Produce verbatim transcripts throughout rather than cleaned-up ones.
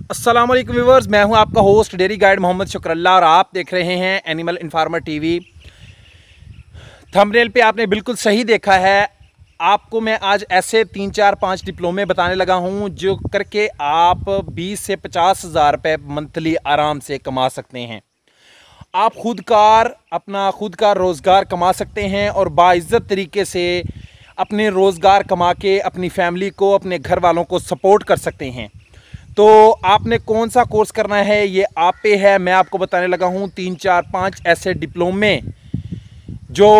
अस्सलाम वालेकुम व्यूअर्स, मैं हूं आपका host dairy guide Muhammad Shukrullah और आप देख रहे हैं एनिमल इन्फॉर्मर टीवी। थंबनेल पे आपने बिल्कुल सही देखा है। आपको मैं आज ऐसे तीन चार पाँच डिप्लोमे बताने लगा हूं जो करके आप बीस से पचास हज़ार रुपये मंथली आराम से कमा सकते हैं। आप खुद कार अपना खुद का रोज़गार कमा सकते हैं और बाइज़्ज़त तरीके से अपने रोज़गार कमा के अपनी फैमिली को, अपने घर वालों को सपोर्ट कर सकते हैं। तो आपने कौन सा कोर्स करना है ये आप पे है। मैं आपको बताने लगा हूँ तीन चार पाँच ऐसे डिप्लोमे जो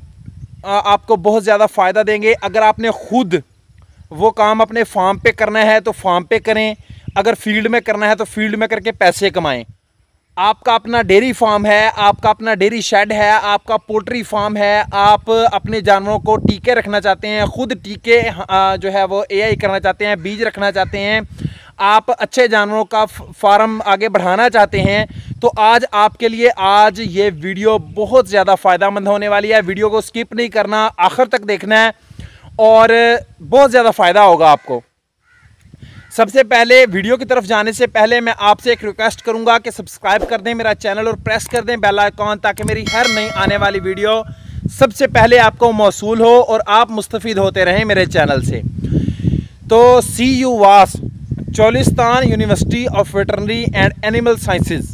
आपको बहुत ज़्यादा फ़ायदा देंगे। अगर आपने खुद वो काम अपने फार्म पे करना है तो फार्म पे करें, अगर फील्ड में करना है तो फील्ड में करके पैसे कमाएं। आपका अपना डेयरी फार्म है, आपका अपना डेयरी शेड है, आपका पोल्ट्री फार्म है, आप अपने जानवरों को टीके रखना चाहते हैं, खुद टीके जो है वो एआई करना चाहते हैं, बीज रखना चाहते हैं, आप अच्छे जानवरों का फार्म आगे बढ़ाना चाहते हैं, तो आज आपके लिए आज ये वीडियो बहुत ज़्यादा फ़ायदेमंद होने वाली है। वीडियो को स्किप नहीं करना, आखिर तक देखना है और बहुत ज़्यादा फ़ायदा होगा आपको। सबसे पहले वीडियो की तरफ जाने से पहले मैं आपसे एक रिक्वेस्ट करूंगा कि सब्सक्राइब कर दें मेरा चैनल और प्रेस कर दें बेल आइकॉन, ताकि मेरी हर नई आने वाली वीडियो सबसे पहले आपको मौसूल हो और आप मुस्तफ़ीद होते रहें मेरे चैनल से। तो C U VAS Cholistan university of veterinary and animal sciences,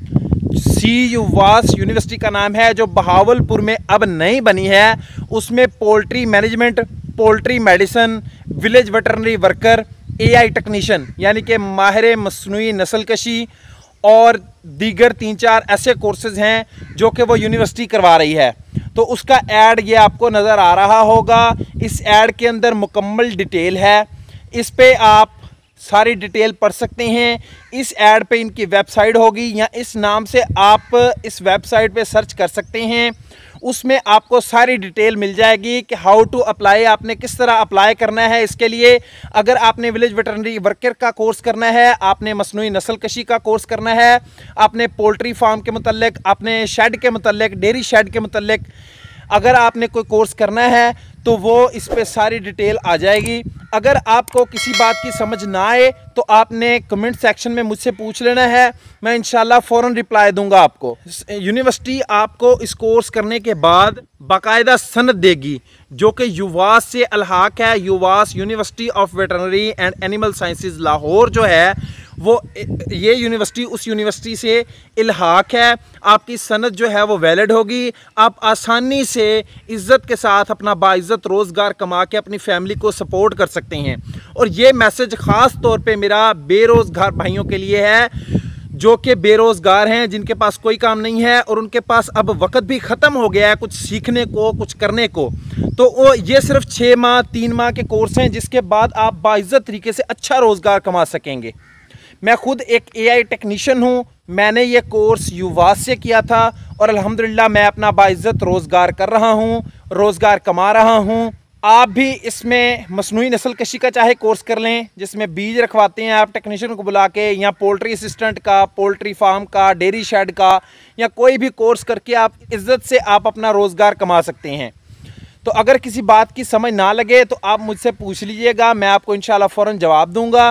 C U VAS university का नाम है, जो बहावलपुर में अब नई बनी है। उसमें poultry management, poultry medicine, village veterinary worker, AI technician यानी कि माहिर मसनूई नस्लकशी और दीगर तीन चार ऐसे कोर्सेज हैं जो कि वो यूनिवर्सिटी करवा रही है। तो उसका ऐड ये आपको नज़र आ रहा होगा। इस ऐड के अंदर मुकम्मल डिटेल है, इस पे आप सारी डिटेल पढ़ सकते हैं। इस ऐड पे इनकी वेबसाइट होगी या इस नाम से आप इस वेबसाइट पे सर्च कर सकते हैं। उसमें आपको सारी डिटेल मिल जाएगी कि हाउ टू अप्लाई, आपने किस तरह अप्लाई करना है इसके लिए। अगर आपने विलेज वेटरनरी वर्कर का कोर्स करना है, आपने मसनूई नस्लकशी का कोर्स करना है, आपने पोल्ट्री फार्म के मुतल्लिक, आपने शेड के मुतल्लिक, डेयरी शेड के मुतल्लिक अगर आपने कोई कोर्स करना है तो वो इस पे सारी डिटेल आ जाएगी। अगर आपको किसी बात की समझ ना आए तो आपने कमेंट सेक्शन में मुझसे पूछ लेना है, मैं इंशाल्लाह फ़ौरन रिप्लाई दूंगा आपको। यूनिवर्सिटी आपको इस कोर्स करने के बाद बाकायदा सनद देगी जो कि यूवास से अलहाक है। UVAS university of veterinary and animal sciences Lahore जो है वो ये यूनिवर्सिटी उस यूनिवर्सिटी से इल्हाक है। आपकी सनद जो है वो वैलिड होगी। आप आसानी से इज़्ज़त के साथ अपना बाइज़्ज़त रोज़गार कमा के अपनी फैमिली को सपोर्ट कर सकते हैं। और ये मैसेज ख़ास तौर पे मेरा बेरोज़गार भाइयों के लिए है जो कि बेरोज़गार हैं, जिनके पास कोई काम नहीं है और उनके पास अब वक्त भी ख़त्म हो गया है कुछ सीखने को, कुछ करने को। तो वो ये सिर्फ छः माह तीन माह के कोर्स हैं जिसके बाद आप बाइज़्ज़त तरीके से अच्छा रोज़गार कमा सकेंगे। मैं खुद एक एआई टेक्नीशियन हूँ, मैंने ये कोर्स यूवास से किया था और अल्हम्दुलिल्लाह मैं अपना बाइज़्ज़त रोज़गार कर रहा हूँ, रोज़गार कमा रहा हूँ। आप भी इसमें मसनूई नस्लकशी का चाहे कोर्स कर लें जिसमें बीज रखवाते हैं आप टेक्नीशियन को बुला के, या पोल्ट्री असिस्टेंट का, पोल्ट्री फार्म का, डेयरी शेड का, या कोई भी कोर्स करके आप इज़्ज़त से आप अपना रोज़गार कमा सकते हैं। तो अगर किसी बात की समझ ना लगे तो आप मुझसे पूछ लीजिएगा, मैं आपको इंशाल्लाह फ़ौरन जवाब दूँगा।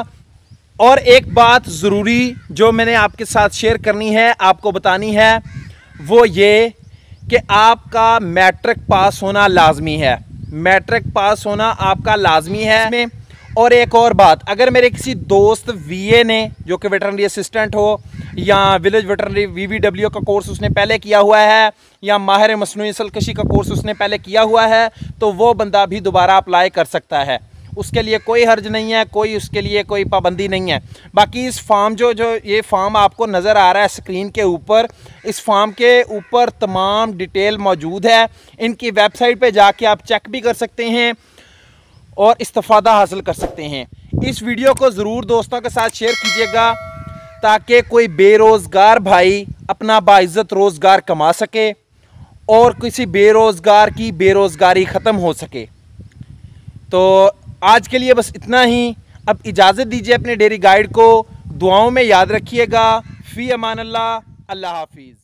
और एक बात ज़रूरी जो मैंने आपके साथ शेयर करनी है, आपको बतानी है, वो ये कि आपका मैट्रिक पास होना लाजमी है। मैट्रिक पास होना आपका लाजमी है में। और एक और बात, अगर मेरे किसी दोस्त वीए ने जो कि वेटरनरी असिस्टेंट हो या विलेज वेटरनरी वीवीडब्ल्यू का कोर्स उसने पहले किया हुआ है या माहिर मसनूई नस्लकशी का कोर्स उसने पहले किया हुआ है, तो वो बंदा भी दोबारा अप्लाई कर सकता है। उसके लिए कोई हर्ज नहीं है, कोई उसके लिए कोई पाबंदी नहीं है। बाकी इस फार्म जो जो ये फार्म आपको नज़र आ रहा है स्क्रीन के ऊपर, इस फार्म के ऊपर तमाम डिटेल मौजूद है। इनकी वेबसाइट पे जाके आप चेक भी कर सकते हैं और इस्तिफ़ादा हासिल कर सकते हैं। इस वीडियो को ज़रूर दोस्तों के साथ शेयर कीजिएगा ताकि कोई बेरोज़गार भाई अपना बाइज़्ज़त रोज़गार कमा सके और किसी बेरोज़गार की बेरोज़गारी ख़त्म हो सके। तो आज के लिए बस इतना ही। अब इजाज़त दीजिए अपने डेयरी गाइड को। दुआओं में याद रखिएगा। फ़ी अमान अल्लाह। अल्लाह हाफिज़।